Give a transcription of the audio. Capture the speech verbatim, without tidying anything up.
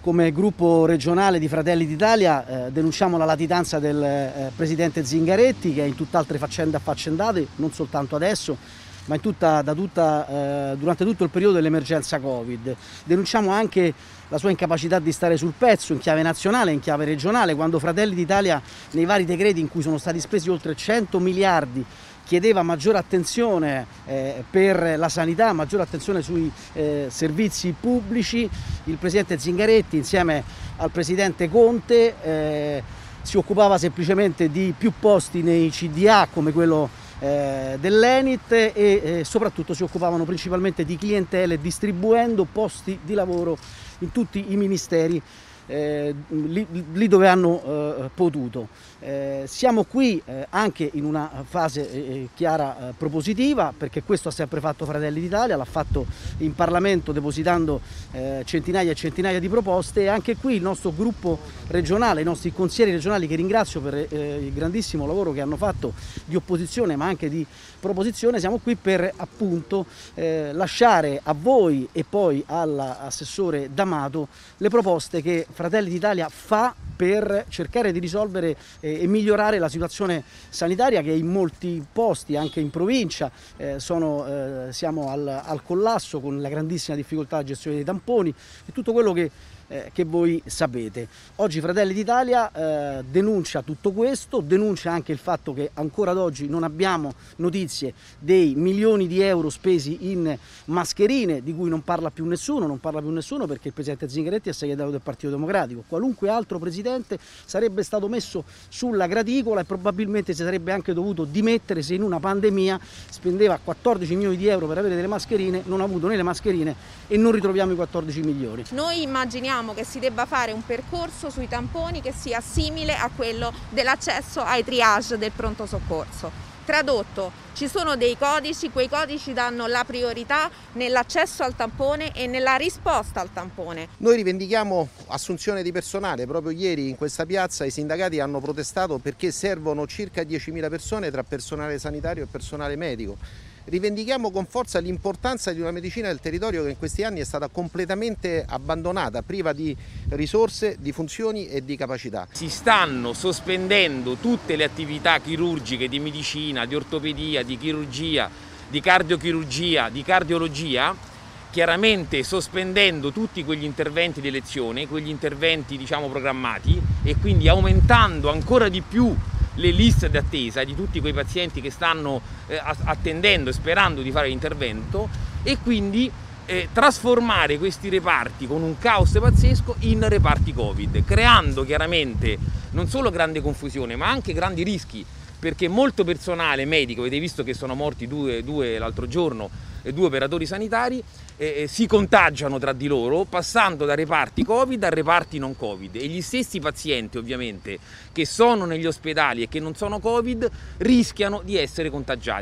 come gruppo regionale di Fratelli d'Italia eh, denunciamo la latitanza del eh, presidente Zingaretti, che è in tutt'altre faccende affaccendate, non soltanto adesso, ma in tutta, da tutta, eh, durante tutto il periodo dell'emergenza Covid. Denunciamo anche la sua incapacità di stare sul pezzo in chiave nazionale e in chiave regionale, quando Fratelli d'Italia nei vari decreti in cui sono stati spesi oltre cento miliardi chiedeva maggiore attenzione eh, per la sanità, maggiore attenzione sui eh, servizi pubblici. Il presidente Zingaretti insieme al presidente Conte eh, si occupava semplicemente di più posti nei C D A come quello eh, dell'Enit e eh, soprattutto si occupavano principalmente di clientele, distribuendo posti di lavoro in tutti i ministeri Eh, lì, lì dove hanno eh, potuto. Eh, siamo qui eh, anche in una fase eh, chiara eh, propositiva, perché questo ha sempre fatto Fratelli d'Italia, l'ha fatto in Parlamento depositando eh, centinaia e centinaia di proposte, e anche qui il nostro gruppo regionale, i nostri consiglieri regionali, che ringrazio per eh, il grandissimo lavoro che hanno fatto di opposizione ma anche di proposizione, siamo qui per appunto eh, lasciare a voi e poi all'assessore D'Amato le proposte che Fratelli d'Italia fa per cercare di risolvere eh, e migliorare la situazione sanitaria, che in molti posti, anche in provincia, eh, sono, eh, siamo al, al collasso, con la grandissima difficoltà di gestione dei tamponi e tutto quello che Eh, che voi sapete. Oggi Fratelli d'Italia eh, denuncia tutto questo, denuncia anche il fatto che ancora ad oggi non abbiamo notizie dei milioni di euro spesi in mascherine, di cui non parla più nessuno, non parla più nessuno perché il presidente Zingaretti è segretario del Partito Democratico. Qualunque altro presidente sarebbe stato messo sulla graticola e probabilmente si sarebbe anche dovuto dimettere se in una pandemia spendeva quattordici milioni di euro per avere delle mascherine, non ha avuto né le mascherine e non ritroviamo i quattordici milioni. Noi immaginiamo che si debba fare un percorso sui tamponi che sia simile a quello dell'accesso ai triage del pronto soccorso. Tradotto, ci sono dei codici, quei codici danno la priorità nell'accesso al tampone e nella risposta al tampone. Noi rivendichiamo assunzione di personale. Proprio ieri in questa piazza i sindacati hanno protestato perché servono circa diecimila persone tra personale sanitario e personale medico. Rivendichiamo con forza l'importanza di una medicina del territorio che in questi anni è stata completamente abbandonata, priva di risorse, di funzioni e di capacità. Si stanno sospendendo tutte le attività chirurgiche di medicina, di ortopedia, di chirurgia, di cardiochirurgia, di cardiologia, chiaramente sospendendo tutti quegli interventi di elezione, quegli interventi diciamo programmati, e quindi aumentando ancora di più le liste d'attesa di tutti quei pazienti che stanno eh, attendendo e sperando di fare l'intervento, e quindi eh, trasformare questi reparti con un caos pazzesco in reparti Covid, creando chiaramente non solo grande confusione ma anche grandi rischi, perché molto personale medico, avete visto che sono morti due, due l'altro giorno, due operatori sanitari, eh, si contagiano tra di loro passando da reparti Covid a reparti non Covid, e gli stessi pazienti ovviamente che sono negli ospedali e che non sono Covid rischiano di essere contagiati.